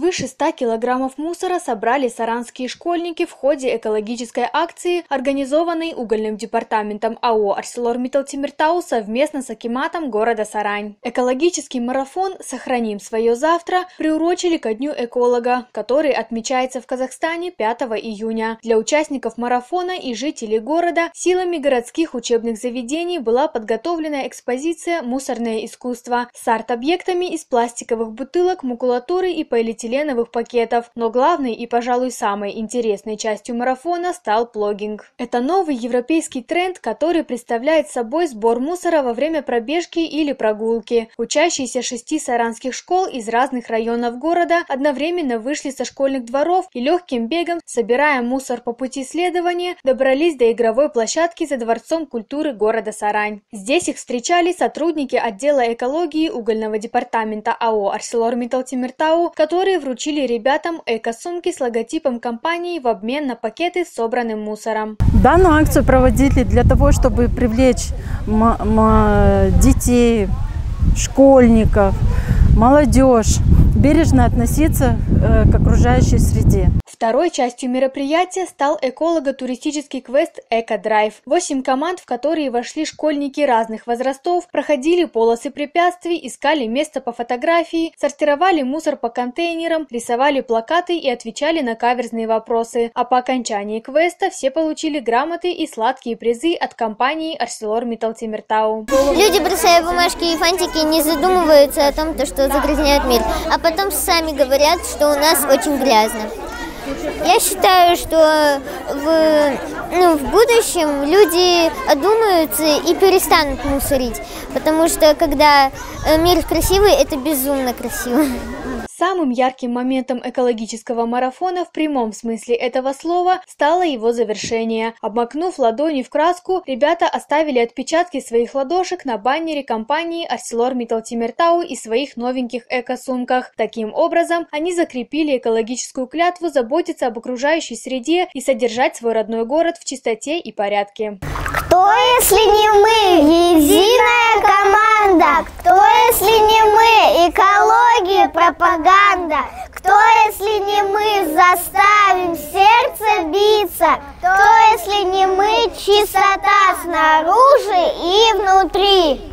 Свыше 100 килограммов мусора собрали саранские школьники в ходе экологической акции, организованной угольным департаментом АО «АрселорМиттал-Темиртау» совместно с акиматом города Сарань. Экологический марафон «Сохраним свое завтра» приурочили ко Дню эколога, который отмечается в Казахстане 5 июня. Для участников марафона и жителей города силами городских учебных заведений была подготовлена экспозиция «Мусорное искусство» с арт-объектами из пластиковых бутылок, макулатуры и полиэтиленовых пакетов. Но главной и, пожалуй, самой интересной частью марафона стал плогинг. Это новый европейский тренд, который представляет собой сбор мусора во время пробежки или прогулки. Учащиеся 6 саранских школ из разных районов города одновременно вышли со школьных дворов и легким бегом, собирая мусор по пути следования, добрались до игровой площадки за Дворцом культуры города Сарань. Здесь их встречали сотрудники отдела экологии угольного департамента АО «АрселорМиттал-Темиртау», которые вручили ребятам эко-сумки с логотипом компании в обмен на пакеты с собранным мусором. Данную акцию проводили для того, чтобы привлечь детей, школьников, молодежь, бережно относиться к окружающей среде. Второй частью мероприятия стал эколого-туристический квест «Эко-драйв». 8 команд, в которые вошли школьники разных возрастов, проходили полосы препятствий, искали место по фотографии, сортировали мусор по контейнерам, рисовали плакаты и отвечали на каверзные вопросы. А по окончании квеста все получили грамоты и сладкие призы от компании «АрселорМиттал-Темиртау». Люди, бросая бумажки и фантики, не задумываются о том, что загрязняют мир, а потом сами говорят, что у нас очень грязно. Я считаю, что в будущем люди одумаются и перестанут мусорить, потому что когда мир красивый, это безумно красиво. Самым ярким моментом экологического марафона в прямом смысле этого слова стало его завершение. Обмакнув ладони в краску, ребята оставили отпечатки своих ладошек на баннере компании «АрселорМиттал-Темиртау» и своих новеньких эко-сумках. Таким образом, они закрепили экологическую клятву заботиться об окружающей среде и содержать свой родной город в чистоте и порядке. Кто, если не мы, единая команда? Кто, если не мы, экология, пропаганда? Кто, если не мы, заставим сердце биться? Кто, если не мы, чистота снаружи и внутри?